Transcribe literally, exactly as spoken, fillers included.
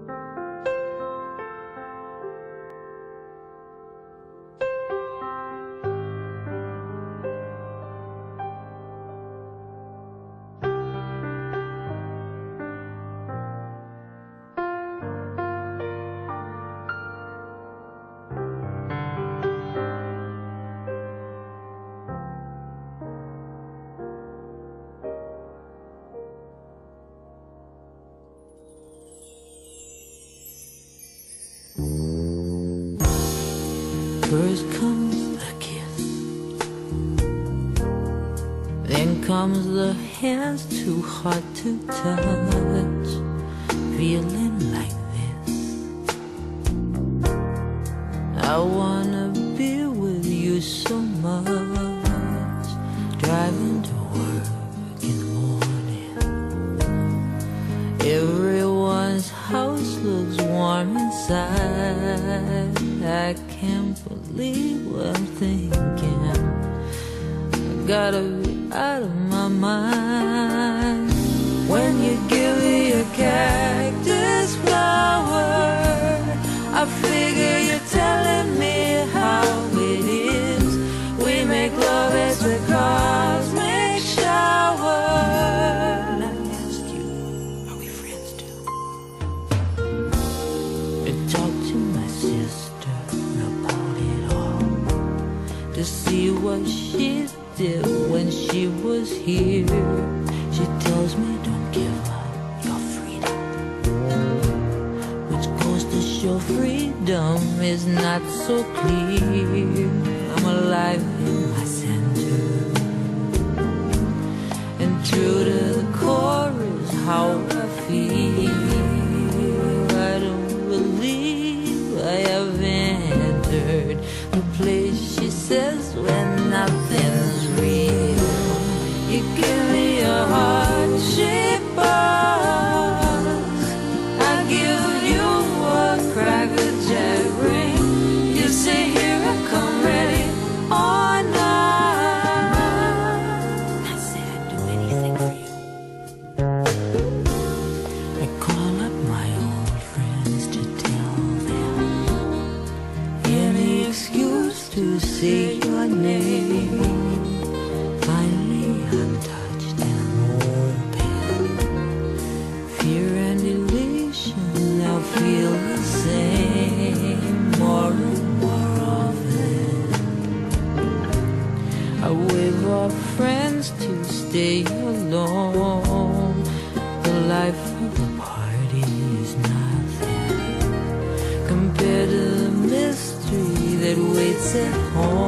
First comes the kiss, then comes the hands too hard to touch. Feeling like this, I wanna be with you so much. Driving to work in the morning, everyone's house looks warm inside. I can't believe what I'm thinking. I gotta be out of my mind. When you give me a cactus flower, I figure you're telling me how it is. We make love as the cosmic shower. Let me ask you, are we friends too? I talked to my sister about it all, to see what she did when she was here. She tells me don't give up your freedom, which goes to show freedom is not so clear. I'm alive in my center, and true to the core is how I feel. I don't believe I have entered the place she says when nothing's real. You give me a heart-shaped box, I give you a Cracker Jack ring. You say here I come ready or not. I said I'd do anything for you. I call up my old friends to tell them any excuse to say your name. Finally I'm touched and open. Fear and elation now feel the same, more and more often. I wave off friends to stay alone. The life of the party is nothing compared to the mystery that waits at home.